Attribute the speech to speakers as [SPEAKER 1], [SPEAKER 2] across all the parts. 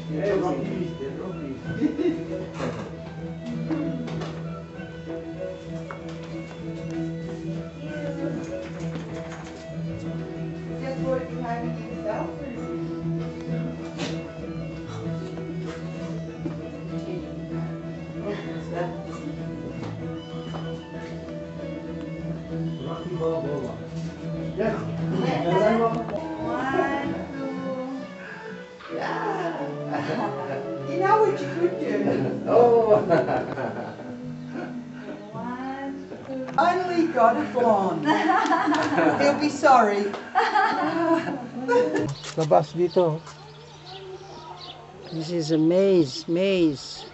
[SPEAKER 1] Just working having yourself.
[SPEAKER 2] Rocky Balboa. Yes.
[SPEAKER 1] One, two. Yeah. You know what you could do?
[SPEAKER 2] Oh.
[SPEAKER 1] One, two. Finally got it on. He'll be sorry.
[SPEAKER 2] Labas dito.
[SPEAKER 3] This is a maze, maze.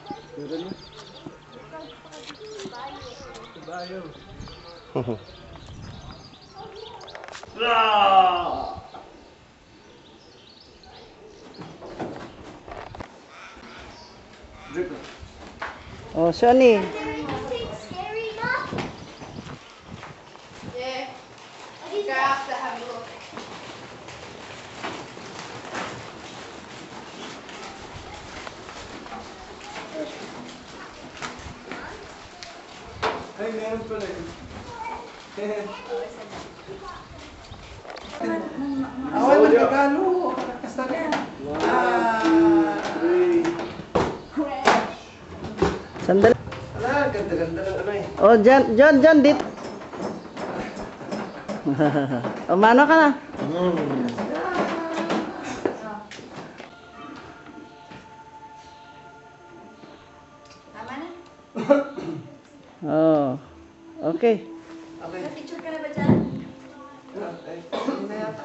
[SPEAKER 3] Oh, Sonny.
[SPEAKER 4] Yeah. Go after, have a look.
[SPEAKER 2] Ay, meron pala yun.
[SPEAKER 1] Awal ng Tagalog. Kasali.
[SPEAKER 3] Sandali.
[SPEAKER 2] Ala, ganda-ganda ng ano eh.
[SPEAKER 3] Oh, John, dit. O, mano ka na?
[SPEAKER 4] Tama na?
[SPEAKER 3] Oh, okay.
[SPEAKER 2] Okay.
[SPEAKER 4] Picture ka na ba dyan?
[SPEAKER 2] Hindi na yata.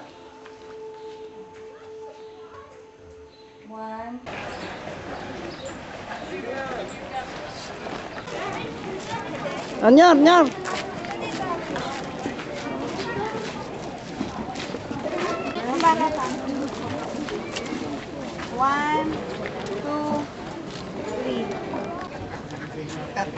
[SPEAKER 4] One.
[SPEAKER 3] Nyar.
[SPEAKER 4] One, two, three.
[SPEAKER 2] Cut.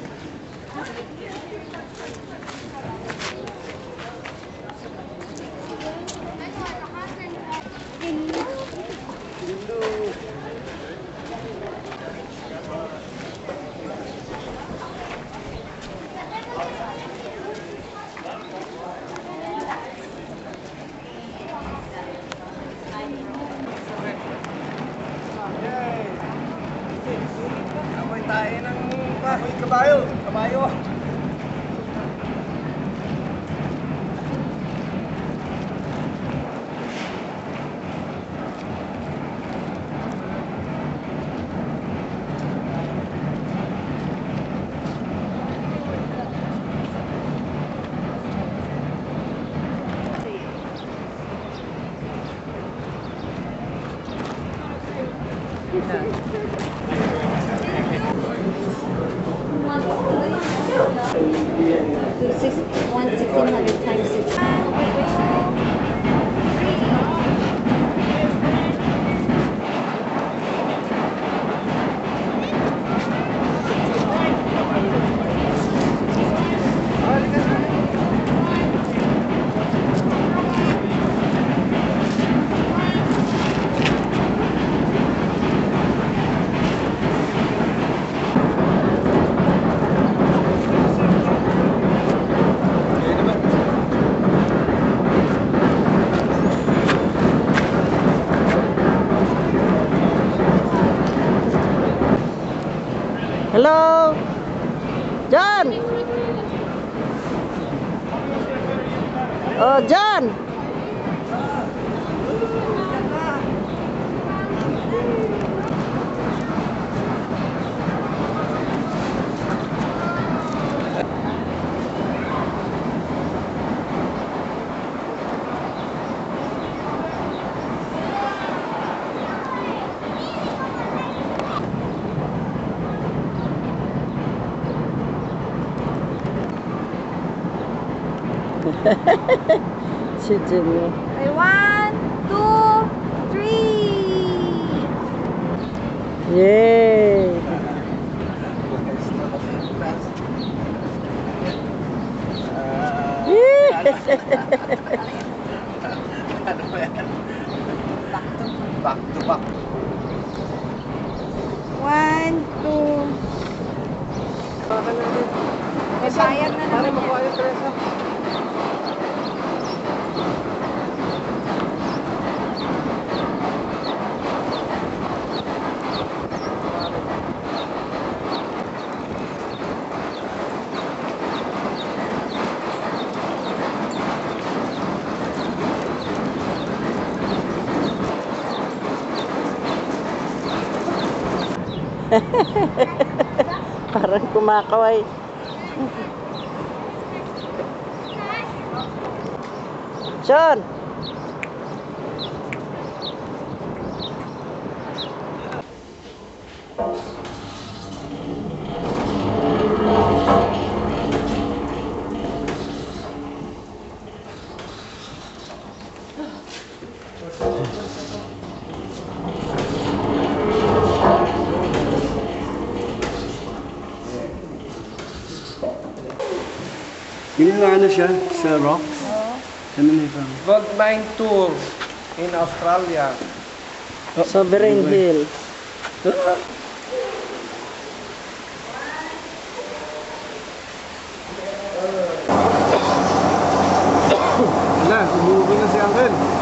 [SPEAKER 2] Amoy tayo ng kabayo.
[SPEAKER 4] One 1600 times 6.
[SPEAKER 3] Hello? John! Oh, John! Si Jimmy.
[SPEAKER 4] Okay, 1, 2, 3.
[SPEAKER 3] Yay!
[SPEAKER 2] Back to back.
[SPEAKER 3] Parang kumakaway. Sean!
[SPEAKER 2] Yung nga ano siya, sa rock? Ano na ito?
[SPEAKER 5] Gold Mine Tour in Australia.
[SPEAKER 3] Sovereign Hill.
[SPEAKER 2] Wala, umuwi na si Uncle.